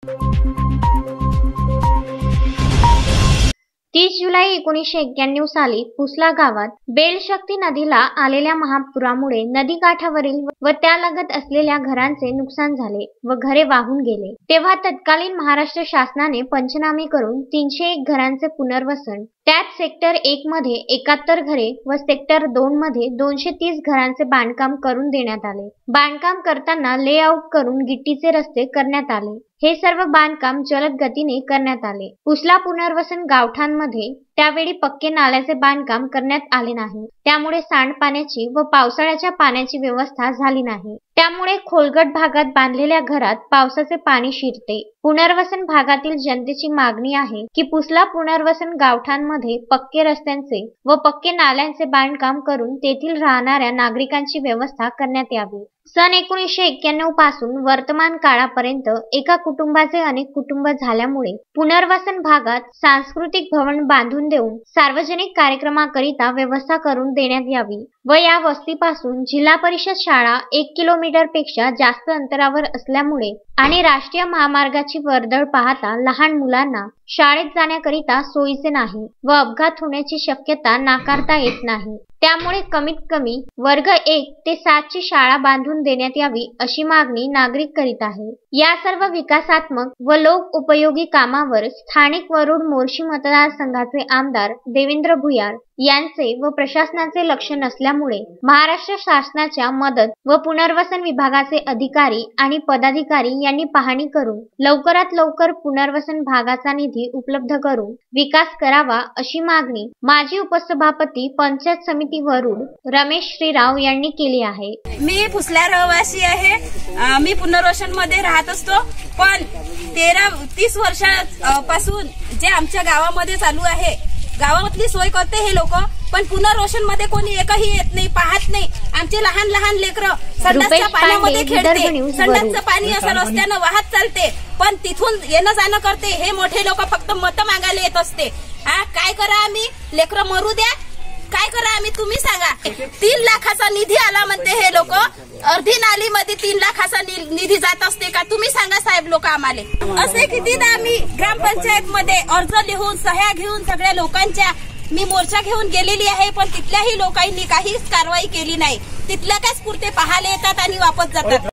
30 जुलै 1991 साली पुसला गावात बेलशक्ती नदीला आलेल्या महापुरामुळे नदीकाठावरील व त्यालगत असलेल्या घरांचे नुकसान झाले व घरे वाहून गेले। तेव्हा तत्कालीन महाराष्ट्र शासनाने पंचनामे करून 301 घरांचे पुनर्वसन, त्यात सेक्टर 1 मध्ये 71 घरे व सेक्टर 2 मध्ये 230 घरांचे बांधकाम करून देण्यात आले। बांधकाम करताना लेआउट करून गिट्टीचे रस्ते करण्यात आले। हे सर्व बांधकाम जलद गतीने करण्यात आले। पुसला पुनर्वसन गावठाणांमध्ये त्यावेळी पक्के नाल्याचे बांधकाम करण्यात आले नाही, त्यामुळे सांडपाण्याची व पावसाळ्याच्या पाण्याची व्यवस्था झाली नाही। त्यामुळे खोलगट भागात बांधलेल्या घरात पावसाचे पाणी शिरते। पुनर्वसन भागातील जनतेची मागणी आहे की पुसला पुनर्वसन गावठाणांमध्ये पक्के रस्त्यांचे व पक्के नाल्यांचे बांधकाम करून तेथील राहणाऱ्या नागरिकांची व्यवस्था करण्यात यावी। सन 1991 पासून वर्तमान काळापर्यंत एका कुटुंबाचे अनेक कुटुंब झाल्यामुळे पुनर्वसन भागात सांस्कृतिक भवन बांधून देऊन सार्वजनिक कार्यक्रमाकरिता व्यवस्था करून देण्यात यावी व या वस्तीपासून जिल्हा परिषद शाळा 1 किलोमीटर पेक्षा जास्त अंतरावर असल्यामुळे आणि राष्ट्रीय महामार्गाची वर्दळ पाहता लहान मुलांना शाळेत जाण्याकरिता सोयीचे नाही व अपघात होण्याची शक्यता नाकारता येत नाही। त्यामुळे कमीत कमी वर्ग 1 ते 7 ची शाळा बांधून देण्यात यावी अशी मागणी नागरिक करीत आहे। या सर्व विकासात्मक व लोक उपयोगी कामावर स्थानिक वरुड मोर्शी मतदारसंघाचे आमदार देवेंद्र भुयार यांचे व प्रशासनाचे लक्ष नसल्यामुळे महाराष्ट्र शासनाच्या मदत व पुनर्वसन विभागाचे अधिकारी आणि पदाधिकारी यांनी पाहणी करून लवकरात लवकर पुनर्वसन भागाचा निधी उपलब्ध करून विकास करावा अशी मागणी माजी उपसभापती पंचायत समिती वरुड रमेश श्रीराव यांनी केली आहे। मी पुसला रहिवासी आहे। मी पुनर्वसन मध्ये राहत असतो, पण 30 वर्षापासून जे आमच्या गावामध्ये चालू आहे, गावातली सोय करते हे लोक, पण पुनर्वसन मध्ये कोणी एकही येत नाही, पाहत नाही। आमचे लहान लहान लेकरं संडासच्या पाण्यामध्ये खेळते, संडासचं पाणी असं रस्त्यानं वाहत चालते, पण तिथून येणं जाणं करते। हे मोठे लोक फक्त मत मागायला येत असते। काय करा आम्ही? लेकरं मरू द्या, काय करा आम्ही? तुम्ही सांगा। 3 लाखाचा निधी आला म्हणते हे लोक, अर्धी नालीमध्ये 3 लाखाचा निधी जात असते का? तुम्ही सांगा साहेब लोक आम्हाला। असे कितीदा आम्ही ग्रामपंचायत मध्ये अर्ज लिहून सह्या घेऊन सगळ्या लोकांच्या मी मोर्चा घेऊन गेलेली आहे, पण तिथल्याही लोकांनी काहीच कारवाई केली नाही। तिथल्या काय पुरते पाहायला येतात आणि वापस जातात।